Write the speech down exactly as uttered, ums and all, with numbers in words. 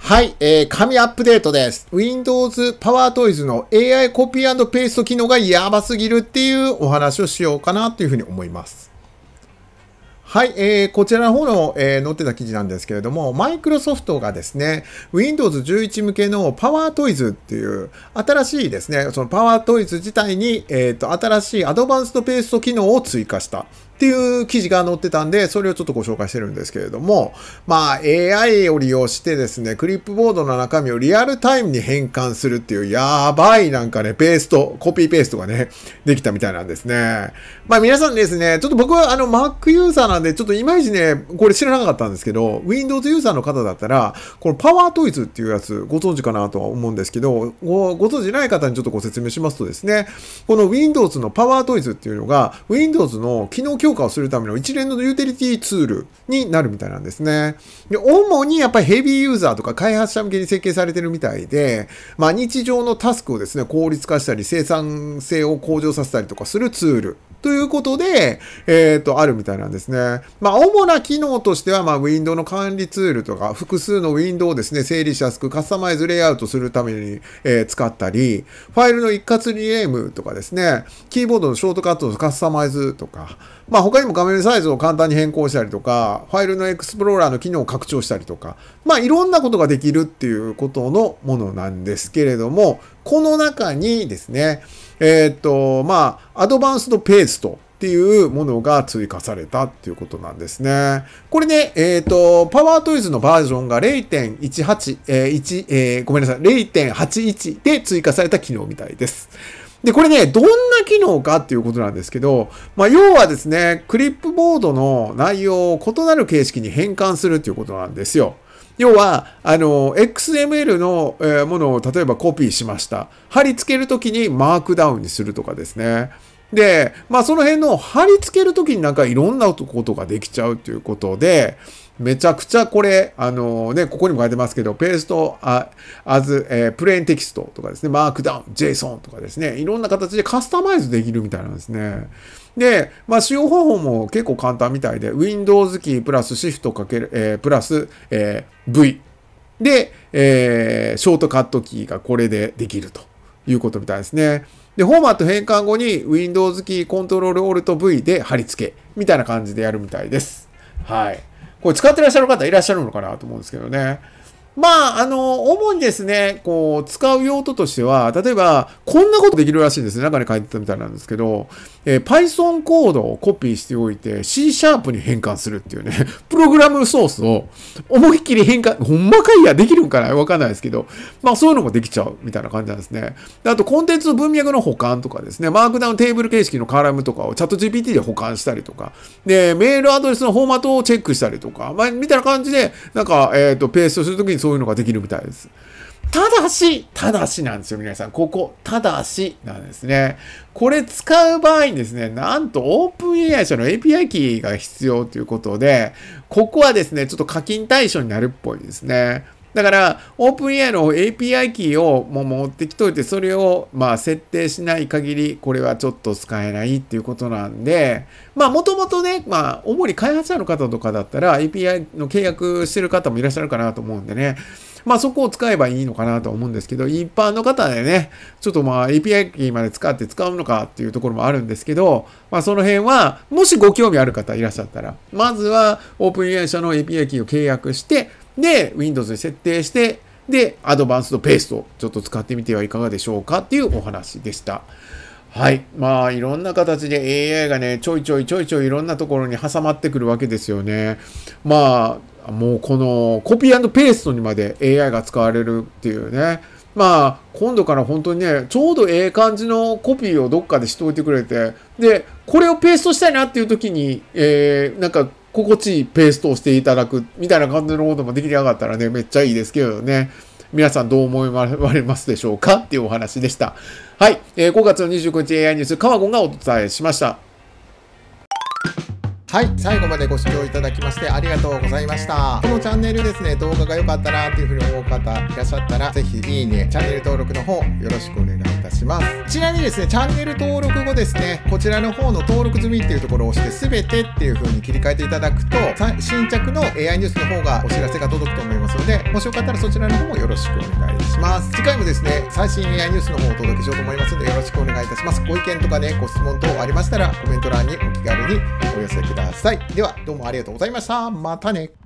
はい、えー、紙アップデートです。Windows PowerToys の エーアイ コピー&ペースト機能がやばすぎるっていうお話をしようかなというふうに思います。はい、えー、こちらの方の、えー、載ってた記事なんですけれども、マイクロソフトがですね、Windows じゅういち向けの PowerToys っていう新しいですね、その PowerToys 自体に、えーと、新しいアドバンストペースト機能を追加したっていう記事が載ってたんで、それをちょっとご紹介してるんですけれども、まあ エーアイ を利用してですね、クリップボードの中身をリアルタイムに変換するっていうやばいなんかね、ペースト、コピーペーストがね、できたみたいなんですね。まあ皆さんですね、ちょっと僕はあの Mac ユーザーなんで、ちょっといまいちね、これ知らなかったんですけど、Windows ユーザーの方だったら、この PowerToys っていうやつご存知かなとは思うんですけど、ご、ご存知ない方にちょっとご説明しますとですね、この Windows の PowerToys っていうのが、Windows の機能強化をするための一連のユーティリティツールになるみたいなんですね。で、主にやっぱりヘビーユーザーとか開発者向けに設計されてるみたいで、まあ日常のタスクをですね、効率化したり生産性を向上させたりとかするツール。ということで、えっと、あるみたいなんですね。まあ、主な機能としては、まあ、ウィンドウの管理ツールとか、複数のウィンドウをですね、整理しやすくカスタマイズレイアウトするために、えー、使ったり、ファイルの一括リネームとかですね、キーボードのショートカットのカスタマイズとか、まあ、他にも画面サイズを簡単に変更したりとか、ファイルのエクスプローラーの機能を拡張したりとか、まあ、いろんなことができるっていうことのものなんですけれども、この中にですね、えっと、まあ、アドバンスドペーストっていうものが追加されたっていうことなんですね。これね、えっと、PowerToys のバージョンが ゼロてんいちはち、えー、いち、えー、ごめんなさい、ゼロてんはちいち で追加された機能みたいです。で、これね、どんな機能かっていうことなんですけど、まあ、要はですね、クリップボードの内容を異なる形式に変換するっていうことなんですよ。要は、あの、エックスエムエル の、えー、ものを例えばコピーしました。貼り付けるときにマークダウンにするとかですね。で、まあその辺の貼り付けるときになんかいろんなことができちゃうということで、めちゃくちゃこれ、あのね、ここにも書いてますけど、ペースト、あ、as、えー、プレーンテキストとかですね、マークダウン、JSON とかですね、いろんな形でカスタマイズできるみたいなんですね。で、まあ使用方法も結構簡単みたいで、Windows キープラスシフトかける、えー、プラス、えー、V で、えー、ショートカットキーがこれでできるということみたいですね。で、フォーマット変換後に Windows キーコントロール Alt V で貼り付けみたいな感じでやるみたいです。はい。これ使ってらっしゃる方いらっしゃるのかなと思うんですけどね。まあ、あの、主にですね、こう、使う用途としては、例えば、こんなことできるらしいんですね。中に書いてたみたいなんですけど、えー、Python コードをコピーしておいて C シャープに変換するっていうね、プログラムソースを思いっきり変換、ほんまかいや、できるんかなわかんないですけど、まあそういうのもできちゃうみたいな感じなんですね。であと、コンテンツの文脈の保管とかですね、マークダウンテーブル形式のカラムとかをチャット ジーピーティー で保管したりとか、で、メールアドレスのフォーマットをチェックしたりとか、まあ、みたいな感じで、なんか、えっと、ペーストするときにそういうのができるみたいです。ただし、ただしなんですよ、皆さん。ここ、ただしなんですね。これ使う場合にですね、なんと OpenAI 社の エーピーアイ キーが必要ということで、ここはですね、ちょっと課金対象になるっぽいですね。だから、OpenAI の エーピーアイ キーをもう持ってきといて、それをまあ設定しない限り、これはちょっと使えないっていうことなんで、まあもともとね、まあ主に開発者の方とかだったら エーピーアイ の契約してる方もいらっしゃるかなと思うんでね、まあそこを使えばいいのかなと思うんですけど、一般の方でね、ちょっとまあ エーピーアイ キーまで使って使うのかっていうところもあるんですけど、まあその辺は、もしご興味ある方いらっしゃったら、まずは OpenAI 社の エーピーアイ キーを契約して、で、Windows に設定して、で、アドバンスドペーストをちょっと使ってみてはいかがでしょうかっていうお話でした。はい。まあ、いろんな形で エーアイ がね、ちょいちょいちょいちょいいろんなところに挟まってくるわけですよね。まあ、もうこのコピー&ペーストにまで エーアイ が使われるっていうね。まあ、今度から本当にね、ちょうどええ感じのコピーをどっかでしておいてくれて、で、これをペーストしたいなっていう時に、えー、なんか、心地いいペーストをしていただくみたいな感じのこともできなかったらね、めっちゃいいですけどね。皆さんどう思われますでしょうかっていうお話でした。はい。えー、ごがつのにじゅうくにち エーアイ ニュース、川ゴンがお伝えしました。はい、最後までご視聴いただきましてありがとうございました。このチャンネルですね、動画が良かったなというふうに思う方いらっしゃったら、ぜひいいね、チャンネル登録の方よろしくお願いいたします。ちなみにですね、チャンネル登録後ですね、こちらの方の登録済みっていうところを押して、すべてっていう風に切り替えていただくと、新着の エーアイ ニュースの方がお知らせが届くと思いますのので、もしよかったらそちらの方もよろしくお願いします。次回もですね、最新 エーアイ ニュースの方をお届けしようと思いますので、よろしくお願いいたします。ご意見とかね、ご質問等ありましたら、コメント欄にお気軽にお寄せください。では、どうもありがとうございました。またね。